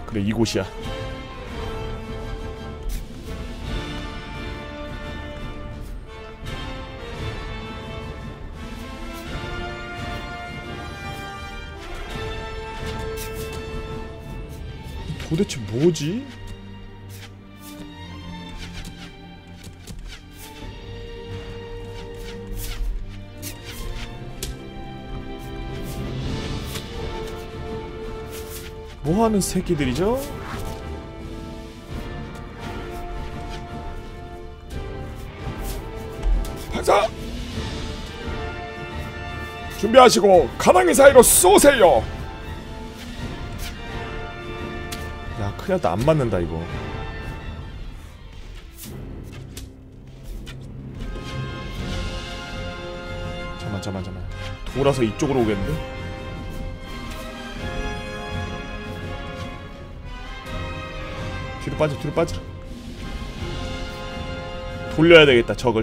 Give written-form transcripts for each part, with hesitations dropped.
그래, 이곳이야. 도대체 뭐지? 뭐하는 새끼들이죠? 발사! 준비하시고 가랑이 사이로 쏘세요! 야, 큰일났다. 안 맞는다 이거. 잠깐만. 돌아서 이쪽으로 오겠는데? 뒤로 빠져. 돌려야 되겠다, 적을.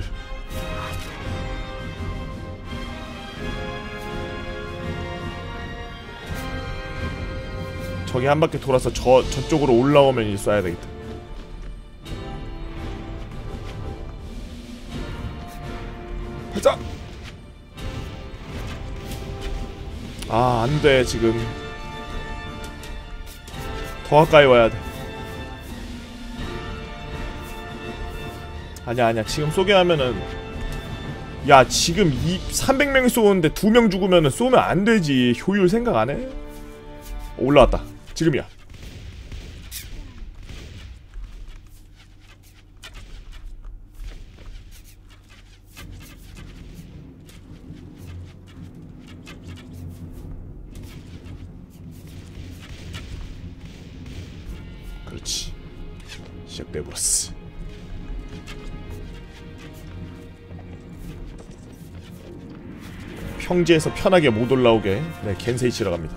저기 한 바퀴 돌아서 저쪽으로 올라오면 이제 쏴야 되겠다. 가자! 아, 안 돼, 지금. 더 가까이 와야 돼. 아니야. 지금 쏘게 하면은, 야, 지금 300명이 쏘는데 2명 죽으면은 쏘면 안 되지. 효율 생각 안 해? 올라왔다. 지금이야. 그렇지. 시작돼버렸어. 평지에서 편하게 못 올라오게 네, 겐세이 치러 갑니다.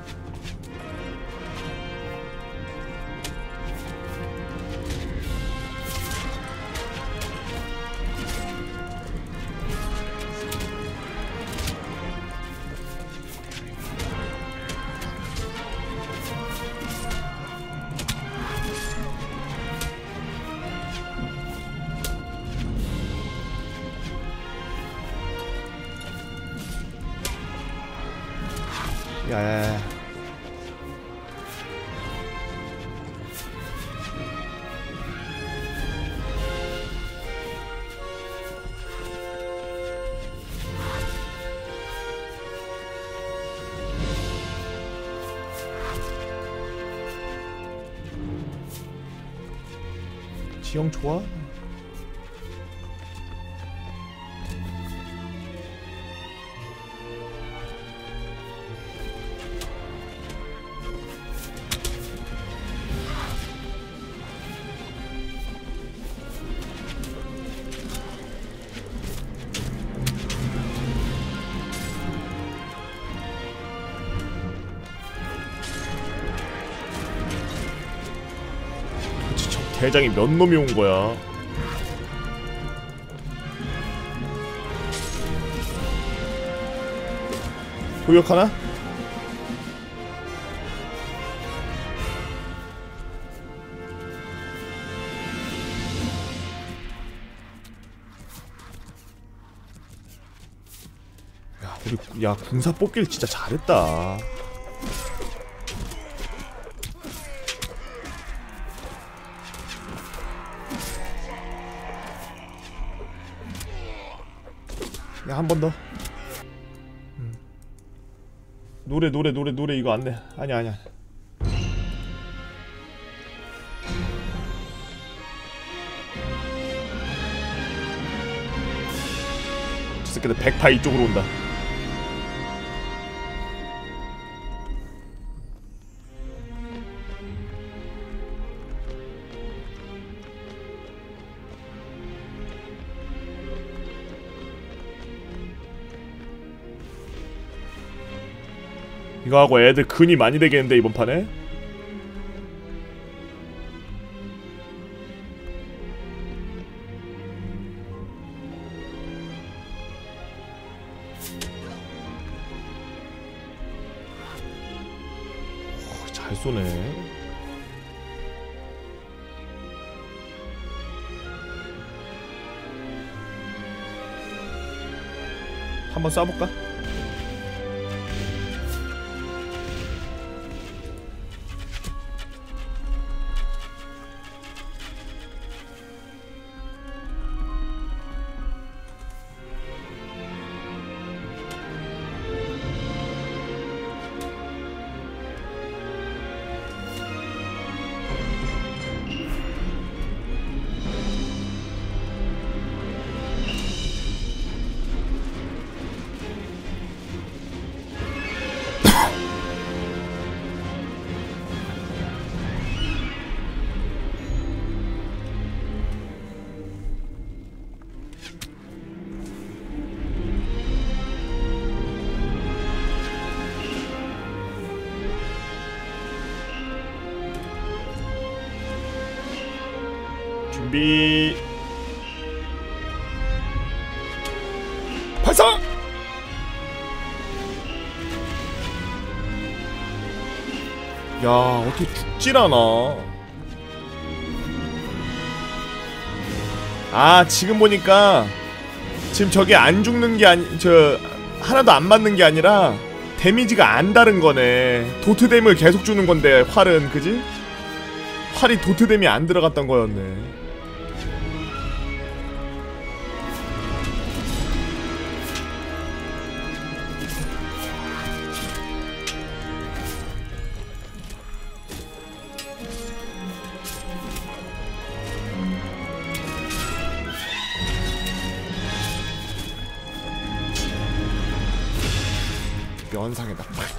야야야. 지형 좋아? 대장이 몇 놈이 온 거야? 도역하나? 야, 우리 궁사 뽑길 진짜 잘했다. 야, 한 번 더. 노래 이거 안 돼. 아니야. 저 새끼들 100파 이쪽으로 온다. 이거 하고 애들 근이 많이 되겠는데 이번 판에? 오, 잘 쏘네. 한번 쏴볼까? 준비 발사! 야 어떻게 죽질 않아. 아 지금 보니까 지금 저게 안 죽는 게 하나도 안 맞는 게 아니라 데미지가 안 다른 거네. 도트댐을 계속 주는 건데 활은 그지? 활이 도트댐이 안 들어갔던 거였네. 면상에다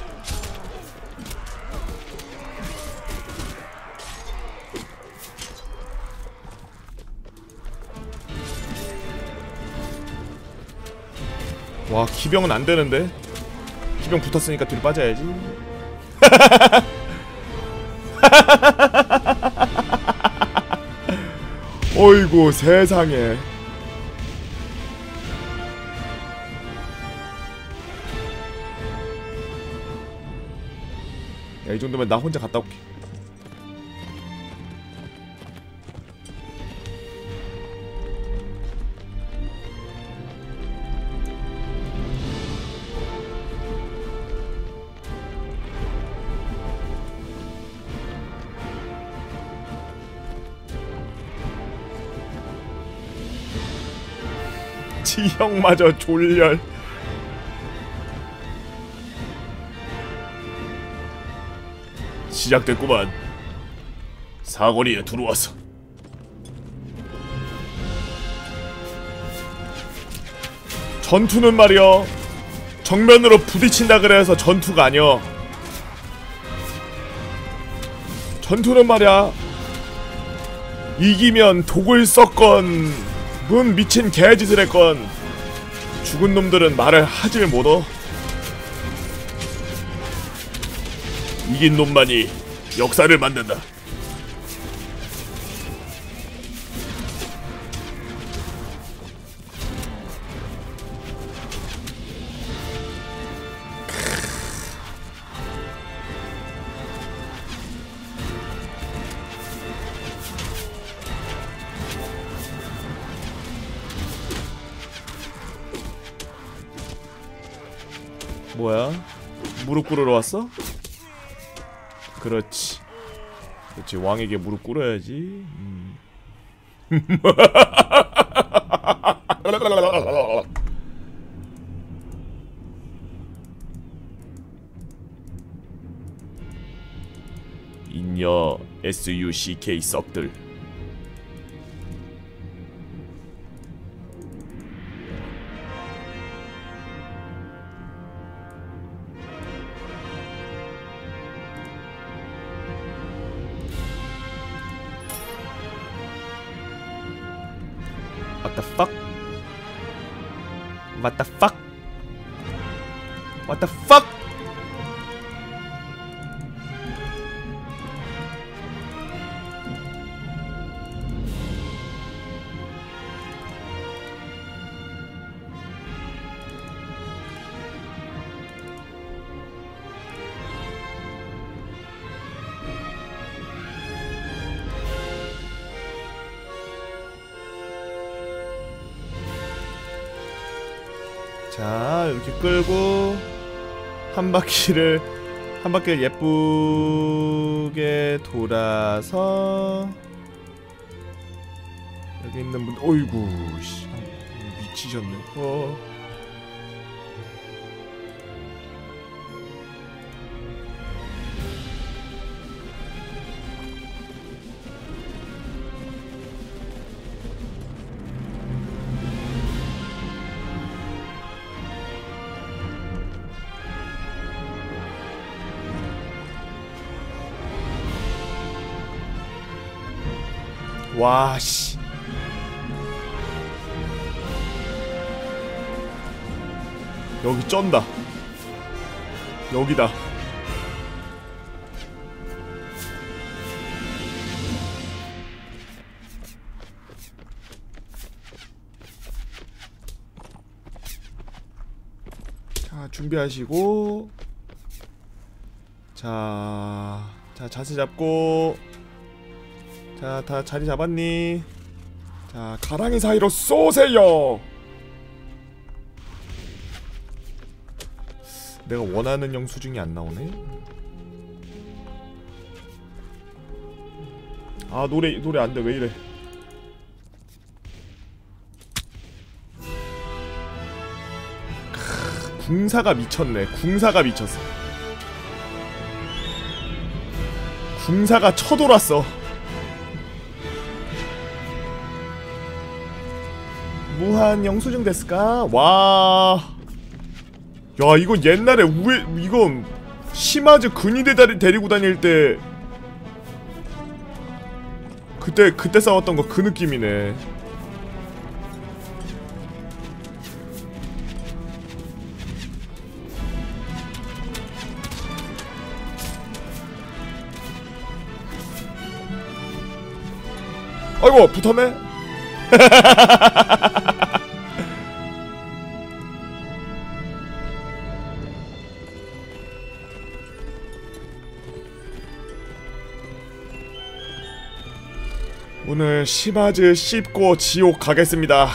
와 기병은 안 되는데. 기병 붙었으니까 뒤로 빠져야지. 어이구 세상에. 야, 이 정도면 나 혼자 갔다 올게. 지형마저 졸렬. 시작됐구만. 사거리에 들어왔어. 전투는 말이야 정면으로 부딪힌다 그래서 전투가 아니여. 전투는 말이야 이기면 독을 썩건 뭔 미친 개짓을 했건 죽은 놈들은 말을 하질 못어. 이긴 놈만이 역사를 만든다. 뭐야? 무릎 꿇으러 왔어? 그렇지. 그렇지. 왕에게 무릎 꿇어야지. 인여 SUCK 썩들. What the fuck? What the fuck? What the fuck? 자, 이렇게 끌고 한 바퀴를 예쁘게 돌아서 여기 있는 분, 어이구, 씨, 미치셨네. 와, 씨. 여기 쩐다. 여기다. 자, 준비하시고. 자, 자세 잡고. 자, 다 자리 잡았니? 자, 가랑이 사이로 쏘세요! 내가 원하는 영수증이 안 나오네? 아, 노래 안 돼. 왜 이래? 궁사가 미쳤네. 궁사가 미쳤어. 궁사가 쳐돌았어. 무한 영수증 됐을까? 와. 야, 이거 옛날에 이건 시마즈 근위대 데리고 다닐 때 그때 싸웠던 거 그 느낌이네. 아이고, 붙었네. 오늘 시마즈 씹고 지옥 가겠습니다.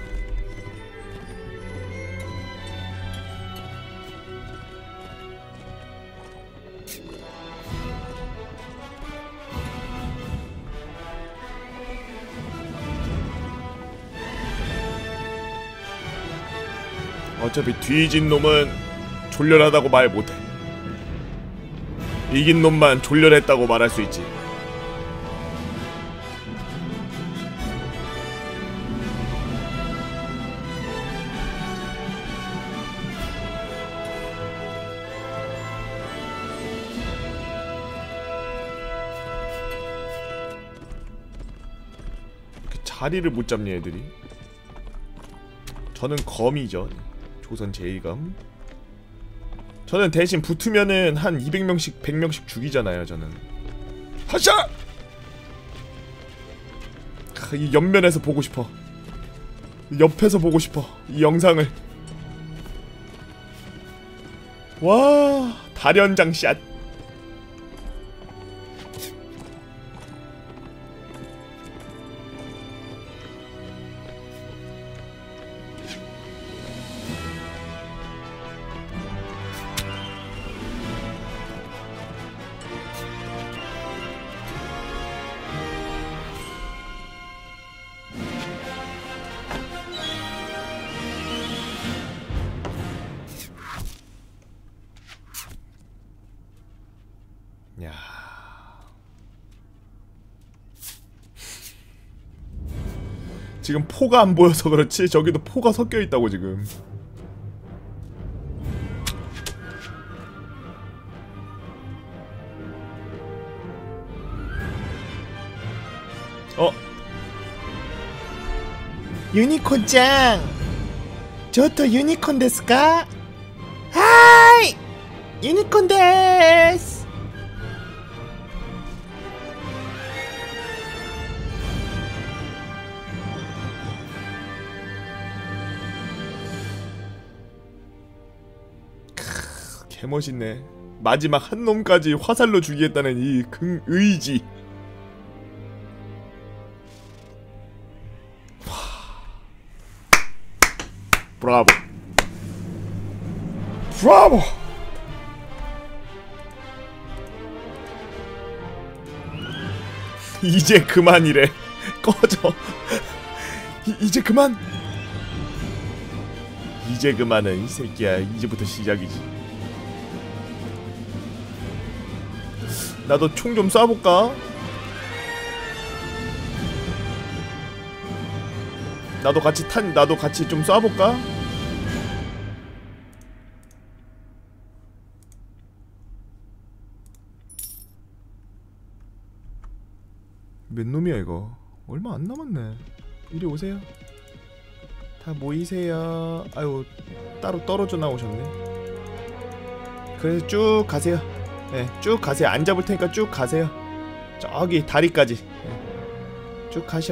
어차피 뒤진 놈은 졸렬하다고 말 못해. 이긴 놈만 졸렬했다고 말할 수 있지. 자리를 못 잡니 애들이. 저는 검이죠. 조선 제2검. 저는 대신 붙으면은 한 200명씩 100명씩 죽이잖아요. 저는 하샤! 이 옆면에서 보고 싶어. 옆에서 보고 싶어 이 영상을. 와, 다련장 샷. 야. 지금 포가 안 보여서 그렇지 저기도 포가 섞여 있다고 지금. 유니콘짱! 저도 유니콘 데스까? 하이! 유니콘 데스! 개멋있네. 마지막 한 놈까지 화살로 죽이겠다는 이 의지. 브라보. 브라보. 이제 그만이래. 꺼져. 이제 그만. 이제 그만은 이 새끼야. 이제부터 시작이지. 나도 총 좀 쏴볼까? 나도 같이 좀 쏴볼까? 몇 놈이야 이거? 얼마 안 남았네. 이리 오세요. 다 모이세요. 아유, 따로 떨어져 나오셨네. 그래서 쭉 가세요. 네, 쭉 가세요. 안 잡을 테니까 쭉 가세요. 저기 다리까지. 네. 쭉 가셔.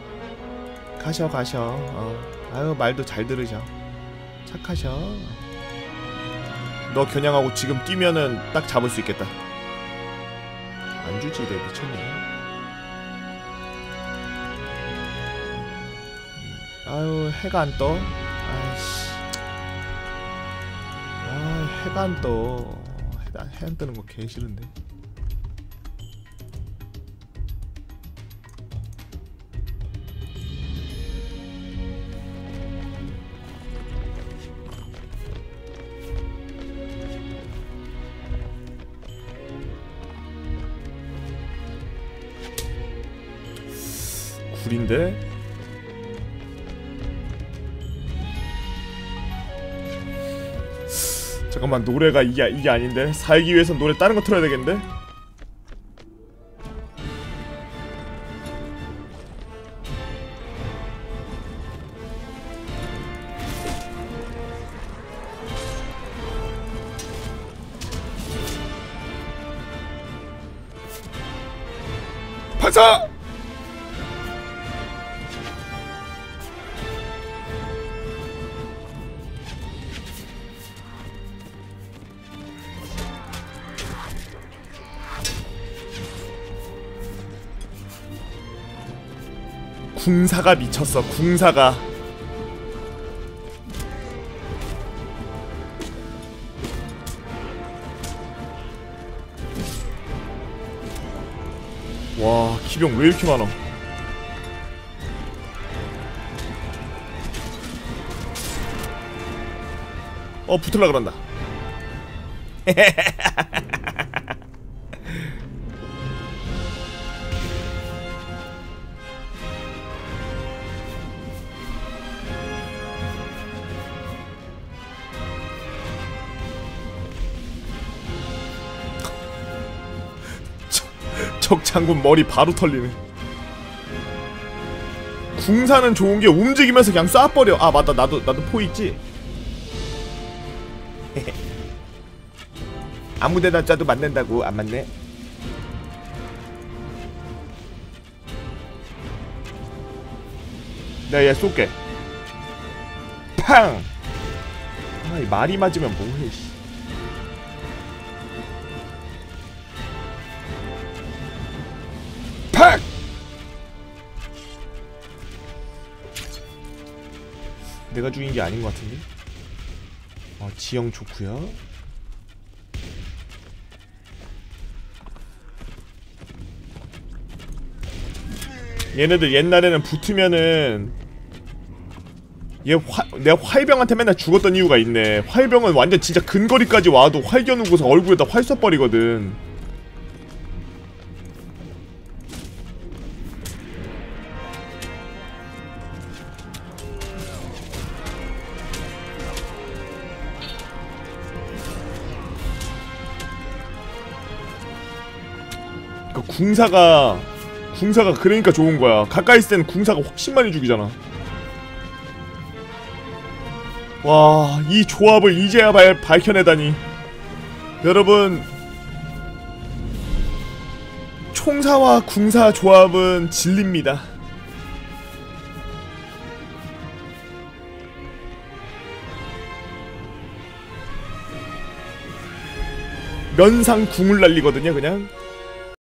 아유, 말도 잘 들으셔. 착하셔. 너 겨냥하고 지금 뛰면은 딱 잡을 수 있겠다. 안 주지, 내 미쳤네. 아유, 해가 안 떠. 아이씨. 아, 해가 안 떠. 해 안 뜨는 거 개 싫은데. 굴인데? 잠깐만, 노래가 이게 아닌데? 살기 위해선 노래 다른 거 틀어야 되겠는데? 반사! 궁사가 미쳤어. 궁사가. 와, 기병 왜 이렇게 많아? 붙을라 그런다. 적 장군 머리 바로 털리네. 궁사는 좋은게 움직이면서 그냥 쏴버려. 아 맞다, 나도 포 있지? 아무데나 쏴도 맞는다고. 안 맞네. 내가 얘 쏠게. 팡! 아, 이 말이 맞으면 뭐해, 씨. 팍! 내가 죽인 게 아닌 것 같은데? 지형 좋구요. 얘네들 옛날에는 붙으면은 내가 활병한테 맨날 죽었던 이유가 있네. 활병은 완전 진짜 근거리까지 와도 활 겨누고서 얼굴에다 활 쏴버리거든. 그러니까 궁사가 그러니까 좋은 거야. 가까이 있을 때는 궁사가 훨씬 많이 죽이잖아. 와, 이 조합을 이제야 밝혀내다니. 여러분, 총사와 궁사 조합은 진리입니다. 면상 궁을 날리거든요, 그냥.